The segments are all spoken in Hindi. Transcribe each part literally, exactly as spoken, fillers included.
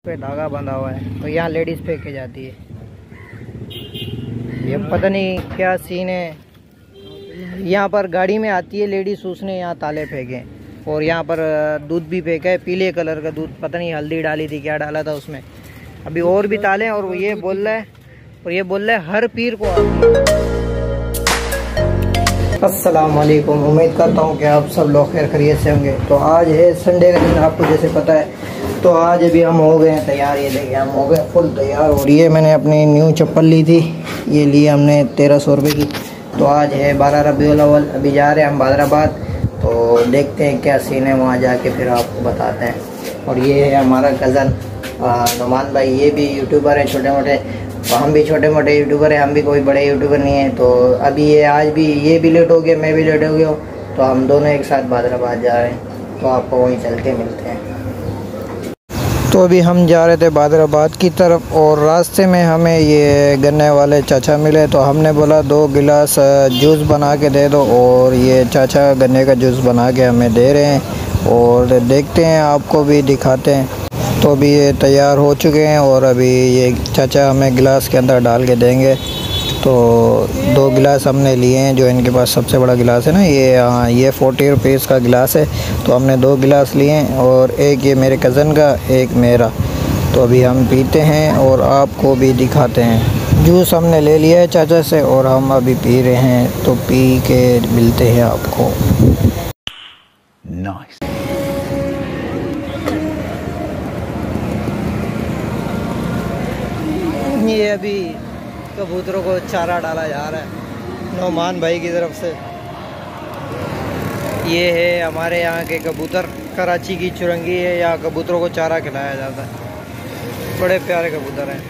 पे धागा बंधा हुआ है तो यहाँ लेडीज़ फेंक के जाती है। ये पता नहीं क्या सीन है। यहाँ पर गाड़ी में आती है लेडीज़, उसने यहाँ ताले फेंके और यहाँ पर दूध भी फेंका है, पीले कलर का दूध, पता नहीं हल्दी डाली थी क्या डाला था उसमें। अभी और भी ताले हैं और ये बोल रहा है और ये बोल रहा है हर पीर को आती है। अस्सलाम वालेकुम, उम्मीद करता हूँ कि आप सब लोग खैर खैरियत से होंगे। तो आज है संडे का दिन, आपको जैसे पता है। तो आज अभी हम हो गए हैं तैयार, ये देखिए हम हो गए फुल तैयार। और ये मैंने अपनी न्यू चप्पल ली थी, ये ली हमने तेरह सौ रुपये की। तो आज है बारह रबीउल अव्वल, अभी जा रहे हैं हम हैदराबाद। तो देखते हैं क्या सीन है, वहाँ जाके फिर आपको बताते हैं। और ये है हमारा कज़न नुमान भाई, ये भी यूट्यूबर है छोटे मोटे, तो हम भी छोटे मोटे यूट्यूबर हैं, हम भी कोई बड़े यूट्यूबर नहीं है। तो अभी ये आज भी ये भी लेट हो गया, मैं भी लेट हो गया हूँ, तो हम दोनों एक साथ हैदराबाद जा रहे हैं। तो आपको वहीं चल के मिलते हैं। तो अभी हम जा रहे थे हैदराबाद की तरफ और रास्ते में हमें ये गन्ने वाले चाचा मिले। तो हमने बोला दो गिलास जूस बना के दे दो, और ये चाचा गन्ने का जूस बना के हमें दे रहे हैं। और देखते हैं, आपको भी दिखाते हैं। तो अभी ये तैयार हो चुके हैं और अभी ये चाचा हमें गिलास के अंदर डाल के देंगे। तो दो गिलास हमने लिए हैं, जो इनके पास सबसे बड़ा गिलास है ना, ये हाँ ये फोर्टी रुपीज़ का गिलास है। तो हमने दो गिलास लिए हैं, और एक ये मेरे कज़न का, एक मेरा। तो अभी हम पीते हैं और आपको भी दिखाते हैं। जूस हमने ले लिया है चाचा से और हम अभी पी रहे हैं, तो पी के मिलते हैं आपको। नाइस। ये अभी कबूतरों को चारा डाला जा रहा है नुमान भाई की तरफ से। ये है हमारे यहाँ के कबूतर, कराची की चुरंगी है, यहाँ कबूतरों को चारा खिलाया जाता है। बड़े प्यारे कबूतर हैं।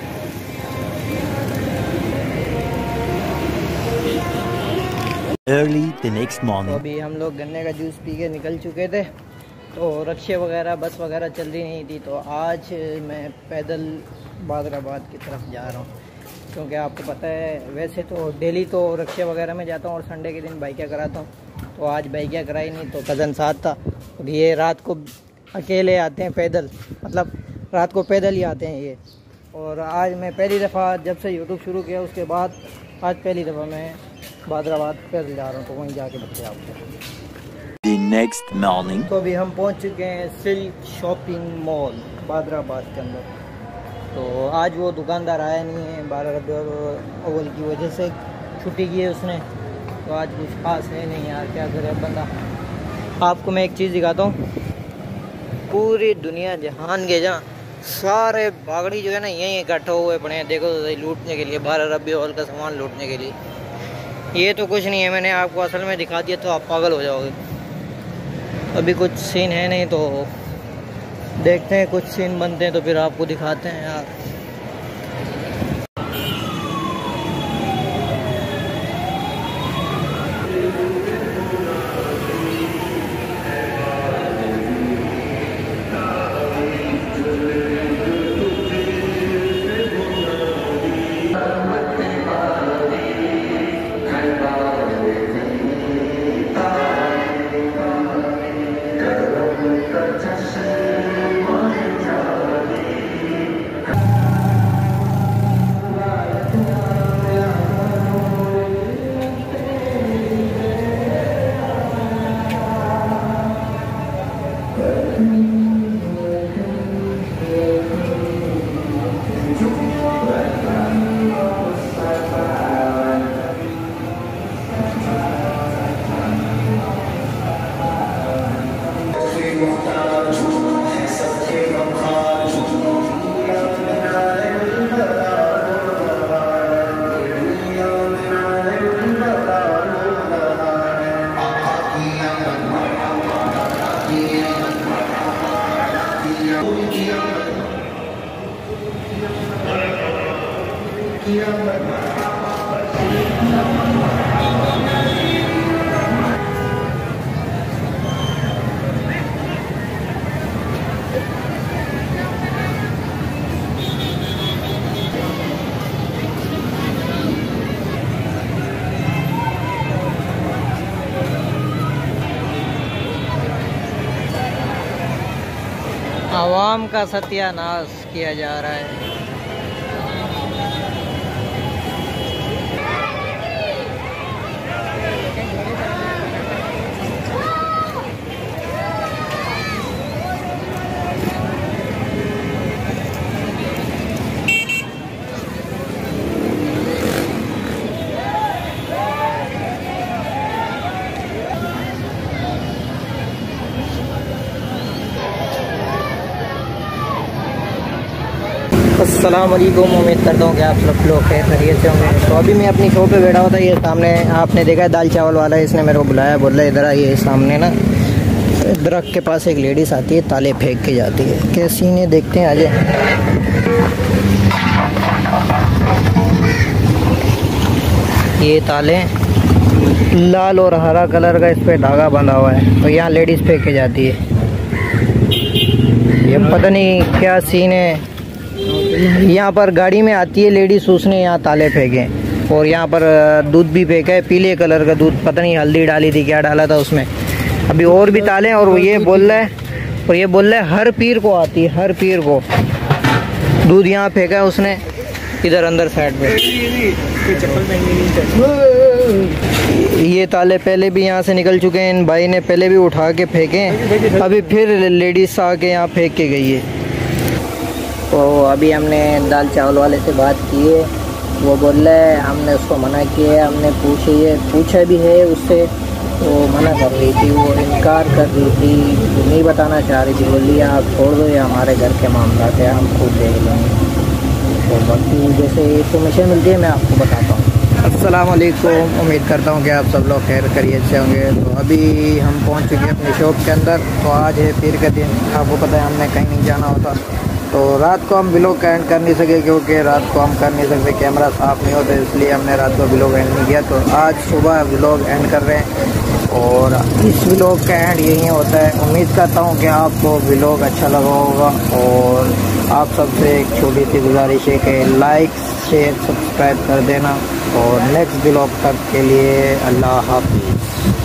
Early the next morning. तो अभी हम लोग गन्ने का जूस पी के निकल चुके थे, तो रक्शे वगैरह बस वगैरह चल रही नहीं थी। तो आज मैं पैदल हैदराबाद की तरफ जा रहा हूँ, क्योंकि आपको पता है वैसे तो डेली तो रक्शे वगैरह में जाता हूँ और संडे के दिन बाइकिया कराता हूँ। तो आज बाइकिया कराई नहीं, तो कज़न साथ था। अब ये रात को अकेले आते हैं पैदल, मतलब रात को पैदल ही आते हैं ये। और आज मैं पहली दफ़ा जब से यूट्यूब शुरू किया उसके बाद आज पहली दफ़ा मैं हैदराबाद पैदल जा रहा हूँ। तो वहीं जाके बच्चे आपको The next morning. तो अभी हम पहुँच चुके हैं सिल्क शॉपिंग मॉल हैदराबाद के अंदर। तो आज वो दुकानदार आया नहीं है, बारह रबीउल अव्वल की वजह से छुट्टी की है उसने। तो आज कुछ खास है नहीं यार, क्या करे बंदा। आपको मैं एक चीज़ दिखाता हूँ, पूरी दुनिया जहान के जहाँ सारे बागड़ी जो है ना यहीं इकट्ठे हुए पड़े हैं, देखो तो लूटने के लिए, बारह रबीउल अव्वल का सामान लूटने के लिए। ये तो कुछ नहीं है, मैंने आपको असल में दिखा दिया तो आप पागल हो जाओगे। अभी कुछ सीन है नहीं, तो देखते हैं कुछ सीन बनते हैं तो फिर आपको दिखाते हैं यार। अब अवाम का सत्यानाश किया जा रहा है। अस्सलाम वालेकुम, उम्मीद करता हूँ कि आप सब लोग खैरियत से होंगे। तो अभी मैं अपनी शॉप पे बैठा हुआ था। ये सामने आपने देखा है दाल चावल वाला है, इसने मेरे को बुलाया, बोल रहा है इधर आइए। सामने ना दरख्त के पास एक लेडीज़ आती है, ताले फेंक के जाती है। कैसी इन्हें देखते हैं, आजे। ये ताले लाल और हरा कलर का इस पर धागा बंधा हुआ है, तो यहाँ लेडीज़ फेंक के जाती है। ये पता नहीं क्या सीन है। यहाँ पर गाड़ी में आती है लेडीज, उसने यहाँ ताले फेंके और यहाँ पर दूध भी फेंका है, पीले कलर का दूध। पता नहीं हल्दी डाली थी, क्या डाला था उसमें। अभी और भी ताले, और ये बोल रहा है और ये बोल रहा है हर पीर को आती है, हर पीर को दूध यहाँ फेंका है उसने इधर अंदर साइड पे। ये ताले पहले भी यहाँ से निकल चुके हैं, इन भाई ने पहले भी उठा के फेंके, अभी फिर लेडीज आके यहाँ फेंक के गई है। तो अभी हमने दाल चावल वाले से बात की है, वो बोल रहा है हमने उसको मना किया, हमने पूछे ये पूछा भी है उससे, वो मना कर रही थी, वो इनकार कर रही थी, नहीं बताना चाह रही थी। बोली आप छोड़ दो, ये हमारे घर के मामला थे, हम खुद देख लेंगे। तो बाकी जैसे इन्फॉर्मेशन मिलती है मैं आपको बताता हूँ। अस्सलाम वालेकुम, उम्मीद करता हूँ कि आप सब लोग खैर खैरियत से होंगे। तो अभी हम पहुँच चुके हैं अपनी शॉप के अंदर। तो आज है पीर का दिन, आपको पता है हमने कहीं नहीं जाना होता, तो रात को हम व्लॉग का एंड कर नहीं सके, क्योंकि रात को हम कर नहीं सकते, कैमरा साफ़ नहीं होता, इसलिए हमने रात को व्लॉग एंड नहीं किया। तो आज सुबह व्लॉग एंड कर रहे हैं और इस व्लॉग का एंड यही होता है। उम्मीद करता हूँ कि आपको व्लॉग अच्छा लगा होगा, और आप सबसे एक छोटी सी गुजारिश है कि लाइक शेयर सब्सक्राइब कर देना। और नेक्स्ट व्लॉग तक के लिए अल्लाह हाफ़िज़।